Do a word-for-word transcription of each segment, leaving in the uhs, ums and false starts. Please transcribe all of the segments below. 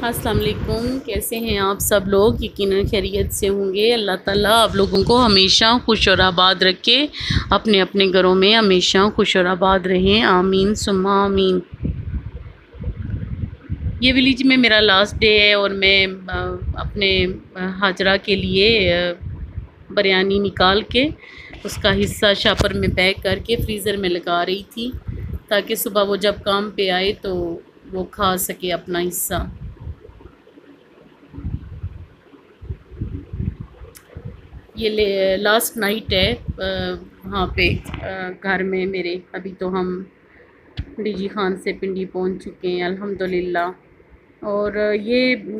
अस्सलाम वालेकुम। कैसे हैं आप सब लोग? यकीनन खैरियत से होंगे। अल्लाह ताला आप लोगों को हमेशा खुश और आबाद रखे, अपने अपने घरों में हमेशा खुश और आबाद रहें। आमीन सुम्मा आमीन। ये विलेज में मेरा लास्ट डे है और मैं अपने हाजरा के लिए बिरयानी निकाल के उसका हिस्सा शापर में पैक करके फ्रीज़र में लगा रही थी, ताकि सुबह वो जब काम पे आए तो वो खा सके अपना हिस्सा। ये लास्ट नाइट है वहाँ पे घर में मेरे। अभी तो हम डीजी खान से पिंडी पहुँच चुके हैं अल्हम्दुलिल्लाह। और ये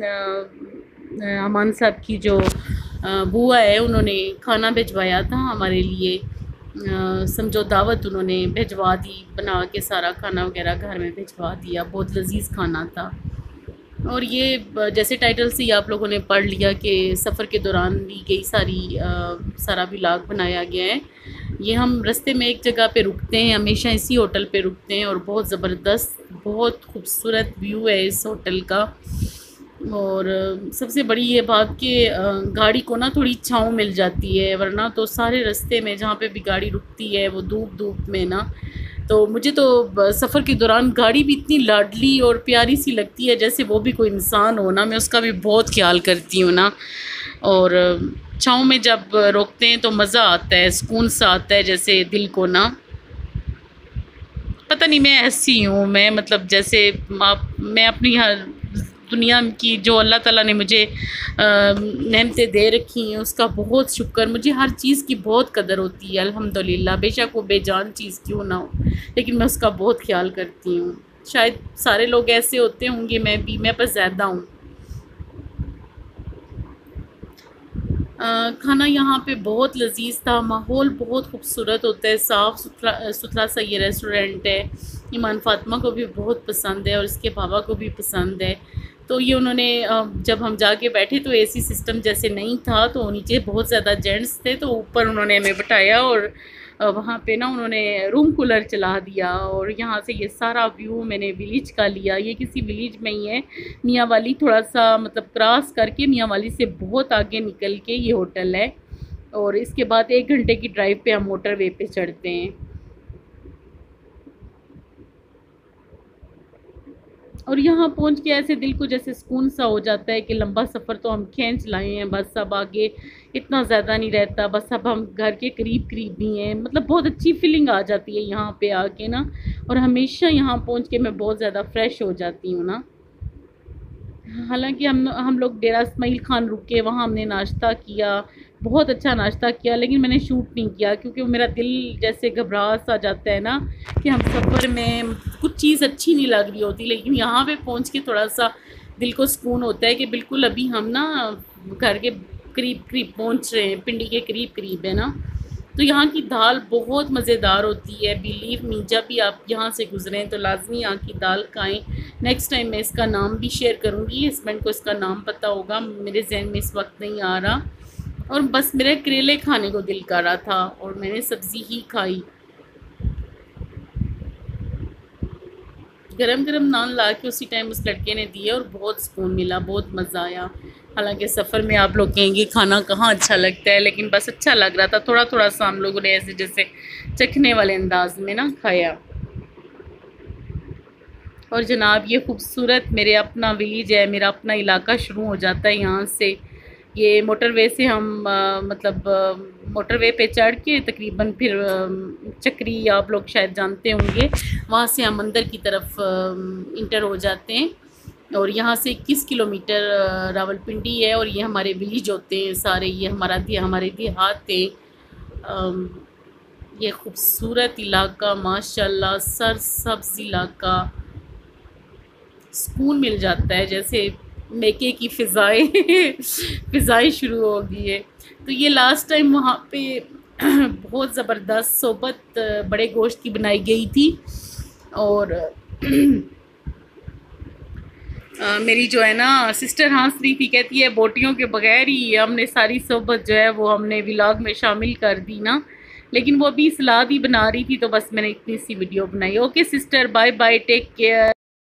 अमान साहब की जो बुआ है उन्होंने खाना भिजवाया था हमारे लिए, समझो दावत उन्होंने भिजवा दी, बना के सारा खाना वगैरह घर में भिजवा दिया। बहुत लजीज खाना था। और ये जैसे टाइटल से ही आप लोगों ने पढ़ लिया कि सफ़र के दौरान ली गई सारी आ, सारा व्लॉग बनाया गया है। ये हम रास्ते में एक जगह पे रुकते हैं, हमेशा इसी होटल पे रुकते हैं और बहुत ज़बरदस्त बहुत खूबसूरत व्यू है इस होटल का। और सबसे बड़ी ये बात कि गाड़ी को ना थोड़ी छाँव मिल जाती है, वरना तो सारे रास्ते में जहाँ पे भी गाड़ी रुकती है वो धूप धूप में ना, तो मुझे तो सफ़र के दौरान गाड़ी भी इतनी लाडली और प्यारी सी लगती है, जैसे वो भी कोई इंसान हो ना। मैं उसका भी बहुत ख्याल करती हूँ ना। और छाँव में जब रोकते हैं तो मज़ा आता है, सुकून सा आता है जैसे दिल को ना। पता नहीं मैं ऐसी हूँ, मैं मतलब जैसे आप मैं अपनी हर दुनिया की जो अल्लाह ताला ने मुझे नेमतें दे रखी हैं उसका बहुत शुक्र। मुझे हर चीज़ की बहुत कदर होती है अल्हम्दुलिल्लाह, बेशक वो बेजान चीज़ क्यों ना हो, लेकिन मैं उसका बहुत ख्याल करती हूँ। शायद सारे लोग ऐसे होते होंगे, मैं भी, मैं बस ज़्यादा हूँ। खाना यहाँ पे बहुत लजीज था, माहौल बहुत खूबसूरत होता है, साफ़ सुथरा सुथरा सा ये रेस्टोरेंट है। ईमान फ़ातिमा को भी बहुत पसंद है और इसके बाबा को भी पसंद है। तो ये उन्होंने जब हम जाके बैठे तो एसी सिस्टम जैसे नहीं था, तो नीचे बहुत ज़्यादा जेंट्स थे, तो ऊपर उन्होंने हमें बिठाया और वहाँ पे ना उन्होंने रूम कूलर चला दिया। और यहाँ से ये सारा व्यू मैंने विलेज का लिया। ये किसी विलेज में ही है, मियाँ वाली थोड़ा सा मतलब क्रॉस करके मियाँ वाली से बहुत आगे निकल के ये होटल है। और इसके बाद एक घंटे की ड्राइव पे हम मोटरवे पे चढ़ते हैं। और यहाँ पहुँच के ऐसे दिल को जैसे सुकून सा हो जाता है कि लंबा सफ़र तो हम खींच लाए हैं, बस अब आगे इतना ज़्यादा नहीं रहता, बस अब हम घर के करीब करीब भी हैं। मतलब बहुत अच्छी फीलिंग आ जाती है यहाँ पे आके ना। और हमेशा यहाँ पहुँच के मैं बहुत ज़्यादा फ्रेश हो जाती हूँ ना। हालांकि हम हम लोग डेरा इस्माइल खान रुके, वहाँ हमने नाश्ता किया, बहुत अच्छा नाश्ता किया, लेकिन मैंने शूट नहीं किया क्योंकि मेरा दिल जैसे घबराहट सा जाता है ना कि हम सफ़र में कुछ चीज़ अच्छी नहीं लग रही होती। लेकिन यहाँ पे पहुँच के थोड़ा सा दिल को सुकून होता है कि बिल्कुल अभी हम ना घर के करीब करीब पहुँच रहे हैं, पिंडी के करीब करीब है ना। तो यहाँ की दाल बहुत मज़ेदार होती है, बिलीव मी। जब भी आप यहाँ से गुजरें तो लाजमी यहाँ की दाल खाएँ। नेक्स्ट टाइम मैं इसका नाम भी शेयर करूँगी, हस्बैंड को इसका नाम पता होगा, मेरे जहन में इस वक्त नहीं आ रहा। और बस मेरे करेले खाने को दिल कर रहा था और मैंने सब्ज़ी ही खाई। गरम गरम नान ला के उसी टाइम उस लड़के ने दिए और बहुत सुकून मिला, बहुत मज़ा आया। हालांकि सफ़र में आप लोग कहेंगे खाना कहाँ अच्छा लगता है, लेकिन बस अच्छा लग रहा था। थोड़ा थोड़ा सा हम लोगों ने ऐसे जैसे चखने वाले अंदाज में ना खाया। और जनाब ये खूबसूरत मेरे अपना विलेज है, मेरा अपना इलाका शुरू हो जाता है यहाँ से। ये मोटरवे से हम आ, मतलब मोटरवे पे चढ़ के तकरीबन फिर आ, चक्री आप लोग शायद जानते होंगे, वहाँ से हम अंदर की तरफ आ, इंटर हो जाते हैं। और यहाँ से इक्कीस किलोमीटर रावलपिंडी है और ये हमारे विलेज होते हैं सारे, ये हमारा दे हमारे देहात थे। ये खूबसूरत इलाका माशाल्लाह, सरसब्ज़ इलाका, सुकून मिल जाता है, जैसे मेके की फ़िज़ाएँ फ़िज़ाएँ शुरू हो गई है। तो ये लास्ट टाइम वहाँ पे बहुत ज़बरदस्त सोबत बड़े गोश्त की बनाई गई थी। और आ, मेरी जो है ना सिस्टर हंस रही थी, कहती है बोटियों के बगैर ही हमने सारी सोबत जो है वो हमने व्लॉग में शामिल कर दी ना। लेकिन वो अभी सलाद ही बना रही थी, तो बस मैंने इतनी सी वीडियो बनाई। Okay sister, bye bye, take care.